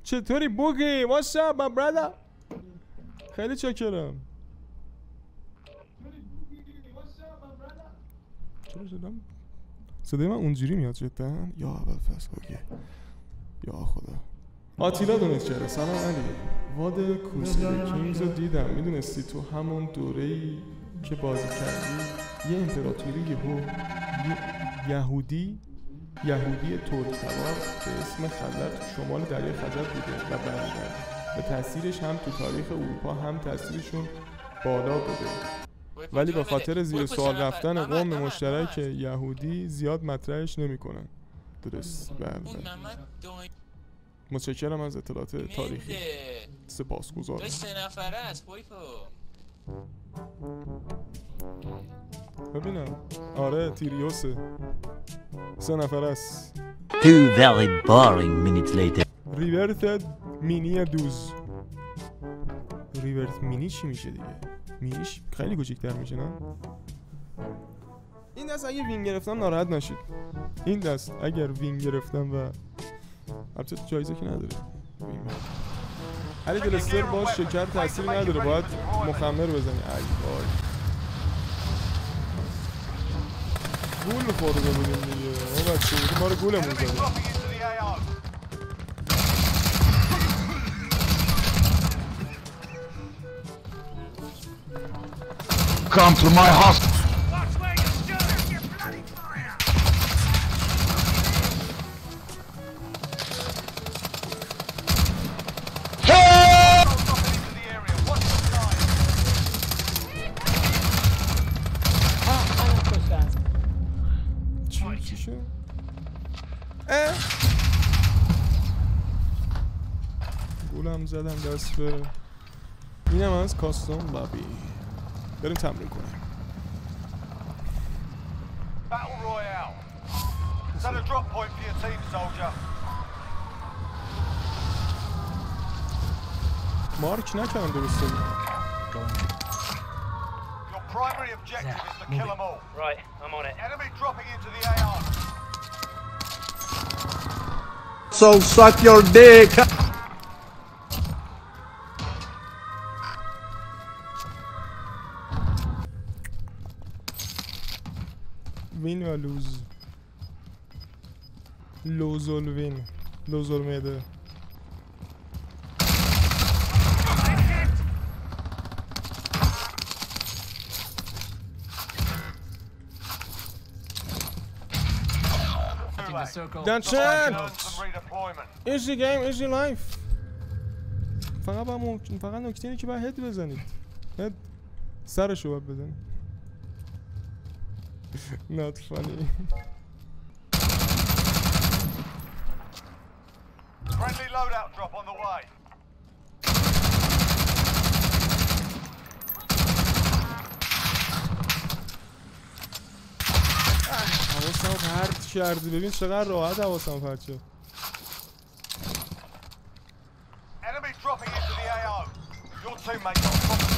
چطوری بوگی؟ What's up my brother؟ خیلی چاکرم. چرا شدم؟ صدای من اونجوری میاد جدا؟ یا اول فصل اوکی. یا خدا. آتیلا دونت کرده. سلام علی. واد کوسه کینگز رو دیدم. میدونستی تو همون دوره‌ای که بازی کردی یه امپراتوری یهودی ترک تبار به اسم خزر تو شمال دریای خزر بوده و برگرده و تأثیرش هم تو تاریخ اروپا هم تأثیرشون بالا بوده، ولی به خاطر زیر سوال رفتن قوم مشترک یهودی زیاد مطرحش نمی‌کنن. درست. بله. متشکرم از اطلاعات تاریخی. سپاسگزارم. 3 نفره است پویفو. ببینم. آره تیریوسه. 3 نفره است. 2 very boring minutes later. ریورت مینی دوز. ریورت مینی چی میشه دیگه؟ مینیش خیلی کوچیک‌تر میشه نه؟ این دست اگه وین گرفتم ناراحت نشید. این دست اگر وین گرفتم و البته جایزه که نداره. علی دلستر با شکر تأثیری نداره، باید مخمر بزنی. ای وای. گول خورده بودیم دیگه. ما بچه بودیم ما رو گولمون زدیم. Come to my house. چی شد؟ گولم زدم دست به اینم از کاستوم بابی. بریم تمرین کنیم. Battle Royale. Set a drop point for your team, soldier. مارک نکردم درسته. Your primary objective is to kill them all. Right, I'm on it. Enemy dropping into the AR. So suck your dick. وین و لوز. لوزول وین. لوزول میده. That's it. Easy game, easy life. فقط نکته اینه که باید هد بزنید. هد سرشو باید بزنید. Not funny. Friendly loadout drop on the way. حواسم پرت کردی. ببین چقدر راحت حواسم پرت شد. Enemy dropping into the AO. Your teammate got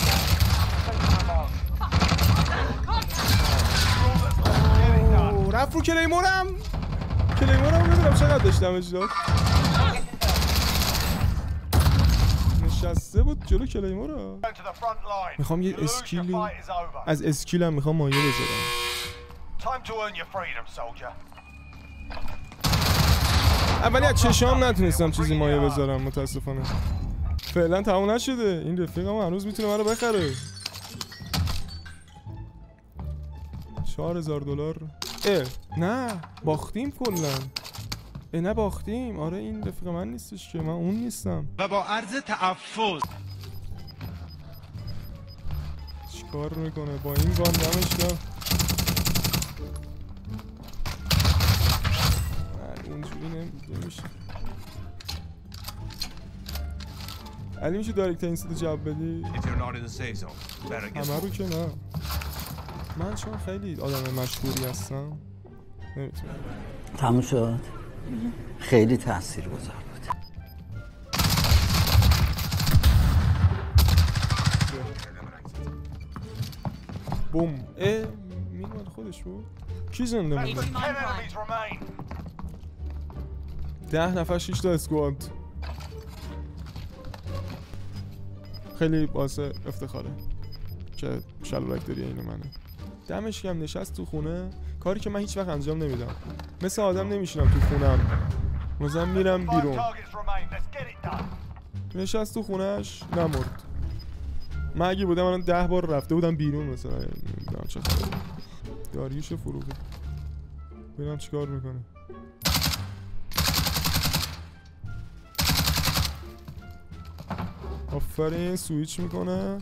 رفت رو کلیمورم ببینم چقدر داشتمش داد. نشسته بود جلو کلیمورم. میخوام یه اسکیلی از اسکیلم میخوام مایه بذارم. اولی از چشام نتونستم چیزی مایه بذارم متاسفانه. فعلا تموم نشده. این رفیقم هنوز میتونه منو بخره. $4000. نه باختیم کلا. نه باختیم. آره این رفیق من نیستش که، من اون نیستم. و با عرض تعفض چیکار میکنه با این گان دمش گرم. اینجوری نمیشه. علی میشه دایرکت این سیت جواب بدی؟ همه رو که نه. من چون خیلی آدم مشهوری هستم نمیتونم. تموم شد. خیلی تاثیرگذار بود. بوم. میگم خودش بود. کی زنده بود؟ 10 نفر 6 تا اسکواد. خیلی واسه افتخاره که شلوارک داری اینو منه. دمش گرم نشست تو خونه، کاری که من هیچ وقت انجام نمیدم. مثل آدم نمیشینم تو خونم، مثلا میرم بیرون. نشست تو خونهش نمرد. من اگه بودم الان 10 بار رفته بودم بیرون مثلا. نمیدونم چه خبره. داریوش فروغی ببینم چیکار میکنه. آفرین سویچ میکنه،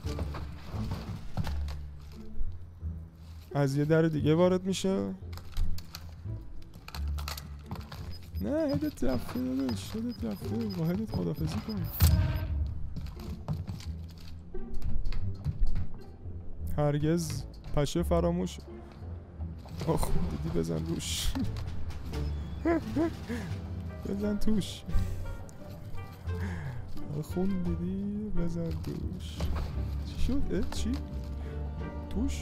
از یه در دیگه وارد میشه. نه هدت رفته داداش، هدت رفته، با هدت خدافزی کن. هرگز پشه فراموش. آخ دیدی بزن روش. بزن توش. خون دیدی بزن توش. چی شد؟ چی؟ توش؟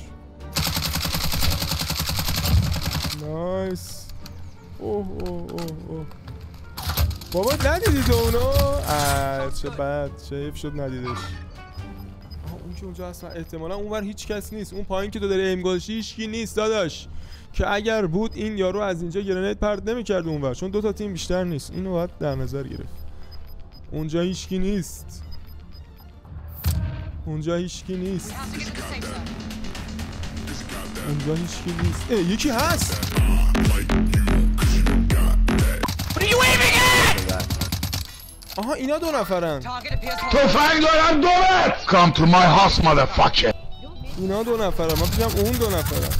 نایس. اوه اوه اوه اوه. بابا ندیدی تو اونو؟ چه بد، چه حیف شد ندیدش. اون که اونجا اصلا احتمالا اونور هیچ کس نیست. اون پایین که تو داری ایم گذاشتی هیچکی نیست داداش. که اگر بود این یارو از اینجا گرنیت پرت نمی‌کرد اونور، چون 2 تا تیم بیشتر نیست. اینو باید در نظر گرفت. اونجا هیچکی نیست. اونجا هیچکی نیست. اونجا هیچکی نیست. یکی هست. آها اینا 2 نفرن. تفنگ دارم دورت. Come to my house motherfucker. اینا 2 نفرن. من فکرم اون 2 نفرن.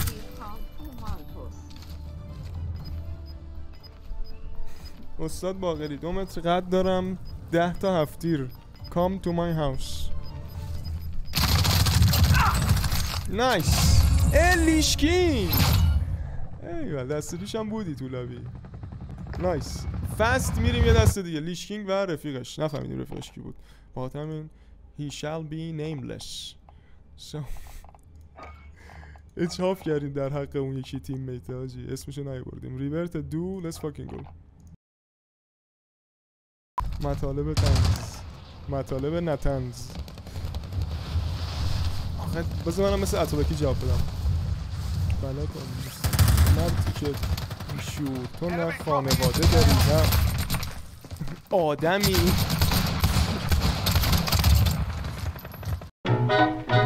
استاد باقری 2 متر قد دارم، 10 تا هفتیر. Come to my house. نایس. لیشکین. ایوه دست پیش هم بودی تو لابی. نایس. فست میریم یه دست دیگه. لیشکینگ و رفیقش. نفهمیدیم رفیقش کی بود. با همین he shall be nameless. So اچاف کردیم در حق اون یکی تیم میت هاجی، اسمشو نیاوردیم. ریورت دو let's fucking go. مطالب تنز، مطالب نتنز. آخه بذار منم مثل اتابکی جواب بدم. بلد مردی که شور تو نه خانواده داری نه آدمی.